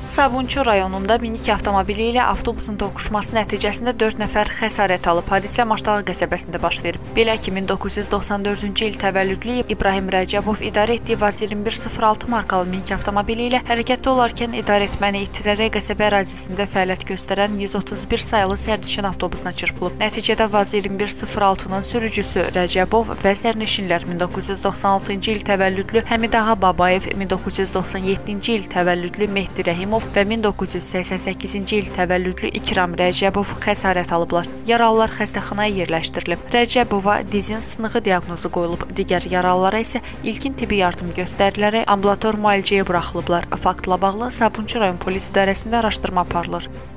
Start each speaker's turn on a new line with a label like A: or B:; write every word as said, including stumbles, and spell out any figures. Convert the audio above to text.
A: Sabunçu rayonunda minik avtomobili ilə avtobusun toqquşması nəticəsində dörd nəfər xəsarət alıb. Hadisə Maştağı qəsəbəsində baş verib. Belə ki, min doqquz yüz doxsan dördüncü il təvəllüdlü İbrahim Rəcəbov idarə etdiyi Vaz iyirmi bir sıfır altı markalı minik avtomobili ilə hərəkətdə olarkən idarəetməni itirərək qəsəbə ərazisində fəaliyyət göstərən yüz otuz bir sayılı sərnişin avtobusuna çırpılıb. Nəticədə Vaz iyirmi bir sıfır altının sürücüsü Rəcəbov və sərnişinlər min doqquz yüz doxsan altıncı il təvəllüdlü Həmidağa Babayev, min doqquz yüz doxsan yeddinci il təvəllüdlü Mehdi Rəhimov və min doqquz yüz səksən səkkizinci il təvəllüdlü İkram Rəcəbov xəsarət alıblar. Yaralılar xəstəxanaya yerləşdirilib. Rəcəbova dizin sınığı diaqnozu qoyulub. Digər yaralılara isə ilkin tibbi yardım göstərilərək ambulator müalicəyə buraxılıblar. Faktla bağlı Sabunçu rayon polis idarəsində araşdırma aparılır.